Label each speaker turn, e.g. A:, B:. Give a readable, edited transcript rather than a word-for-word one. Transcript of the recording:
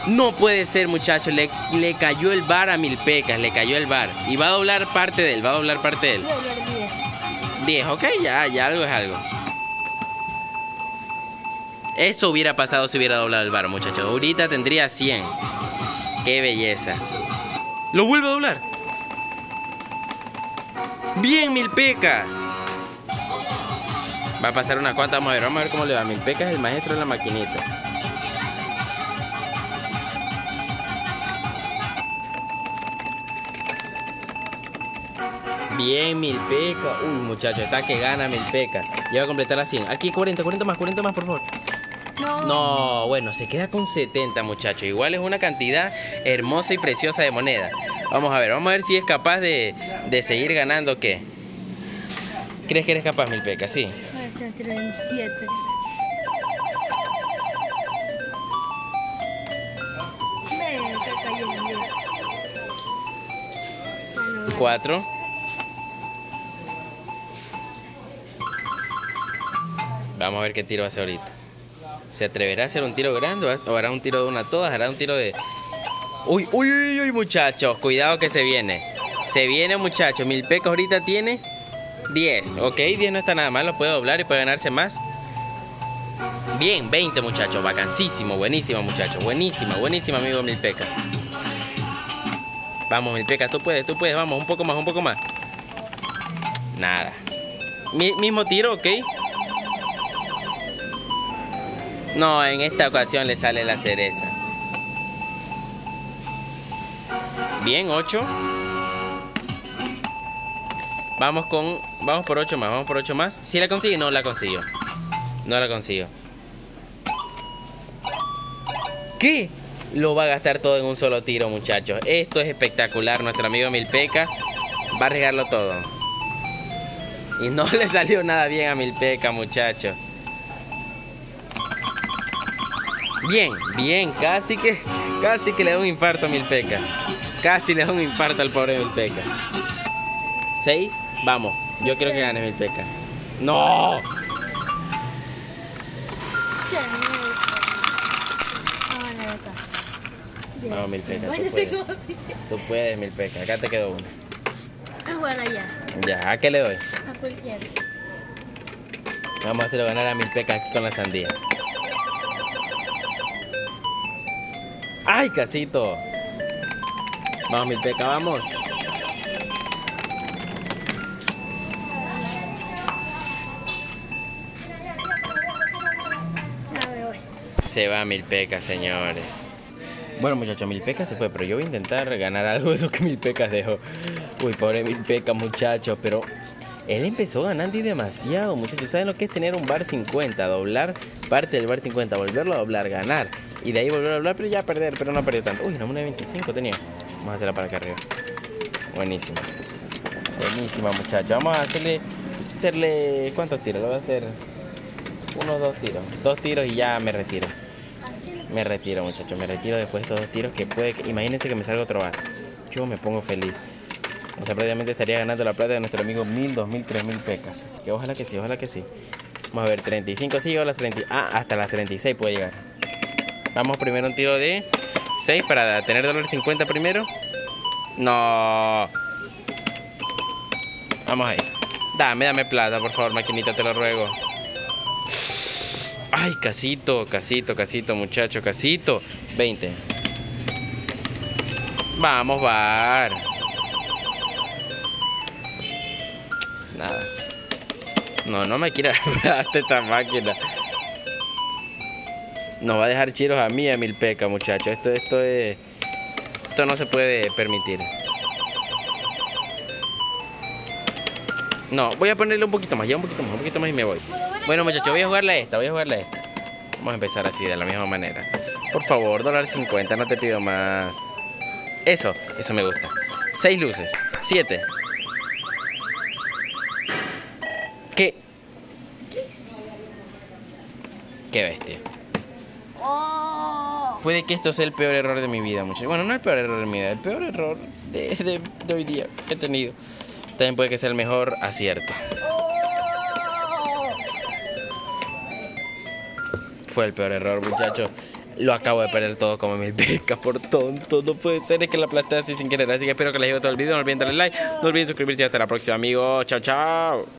A: No puede ser, muchachos. Le cayó el bar a Milpecas. Le cayó el bar. Y va a doblar parte de él. Va a doblar parte de él. 10, ok, ya algo es algo. Eso hubiera pasado si hubiera doblado el bar, muchachos. Ahorita tendría 100. Qué belleza. Lo vuelve a doblar. Bien, Milpecas. Va a pasar unas cuantas. Vamos a ver cómo le va. Milpecas es el maestro de la maquinita. Bien, Milpecas. Uy, muchachos, está que gana Milpecas. Ya va a completar las 100. Aquí 40 más, por favor. No, bueno, se queda con 70, muchachos. Igual es una cantidad hermosa y preciosa de moneda. Vamos a ver si es capaz de seguir ganando o qué. ¿Crees que eres capaz, Milpecas? Sí.
B: 37. Me cayó
A: 4. Vamos a ver qué tiro hace ahorita. ¿Se atreverá a hacer un tiro grande o hará un tiro de una a todas? ¿Hará un tiro de...? Uy, muchachos. Cuidado que se viene. Se viene, muchachos. Milpecas ahorita tiene 10. Ok, 10 no está nada mal. Lo puede doblar y puede ganarse más. Bien, 20, muchachos. Vacancísimo. Buenísimo, muchachos. Buenísima, amigo Milpecas. Vamos, Milpecas. Tú puedes. Vamos, un poco más. Nada. Mismo tiro, ok. No, en esta ocasión le sale la cereza. Bien, 8. Vamos por 8 más. ¿Sí la consigue? No la consiguió. ¿Qué? Lo va a gastar todo en un solo tiro, muchachos. Esto es espectacular. Nuestro amigo Milpecas va a arriesgarlo todo. Y no le salió nada bien a Milpecas, muchachos. Bien, casi que le da un infarto a Milpecas. Casi le da un infarto al pobre Milpecas. 6, vamos. Yo quiero que gane Milpecas. ¡No! Vamos, Milpecas, tú puedes, Milpecas. Acá te quedó uno.
B: Bueno, ya.
A: Ya, ¿a qué le doy?
B: A cualquiera.
A: Vamos a hacerlo ganar a Milpecas aquí con la sandía. ¡Ay, casito! Vamos, Milpecas, vamos. Se va Milpecas, señores. Bueno, muchachos, Milpecas se fue, pero yo voy a intentar ganar algo de lo que Milpecas dejó. Uy, pobre Milpecas, muchachos, pero él empezó ganando y demasiado, muchachos. ¿Saben lo que es tener un bar 50? Doblar parte del bar 50, volverlo a doblar, ganar. Y de ahí volver a doblar, pero ya perder, pero no perdió tanto. Uy, una moneda de 25 tenía. Vamos a hacerla para acá arriba. Buenísima, muchachos. Vamos a hacerle ¿cuántos tiros? Lo voy a hacer unos 2 tiros. 2 tiros y ya me retiro. Muchachos, después de estos 2 tiros que puede... Imagínense que me salga otro bar. Yo me pongo feliz. O sea, prácticamente estaría ganando la plata de nuestro amigo 1000, 2000, 3000 pecas. Así que ojalá que sí. Vamos a ver, 35 sí o las 30. Hasta las 36 puede llegar. Vamos primero un tiro de 6 para tener $50 primero. No. Vamos ahí. Dame plata, por favor, maquinita, te lo ruego. Ay, casito, muchacho, casito. 20. Vamos, bar. Nada. No me quiere dar esta máquina. Nos va a dejar chiros a mí y a Milpecas, muchachos. Esto no se puede permitir. No, voy a ponerle un poquito más, un poquito más y me voy. Bueno, muchachos, voy a jugarle a esta. Vamos a empezar así, de la misma manera. Por favor, $50, no te pido más. Eso me gusta. 6 luces, 7. ¿Qué? Qué bestia. Puede que esto sea el peor error de mi vida, muchachos. Bueno, no el peor error de mi vida, el peor error de hoy día que he tenido. También puede que sea el mejor acierto. Fue el peor error, muchachos. Lo acabo de perder todo como 1000 pecas por tonto. No puede ser, es que la aplasté así sin querer. Así que espero que les haya gustado el video. No olviden darle like, no olviden suscribirse y hasta la próxima, amigos. Chao, chao.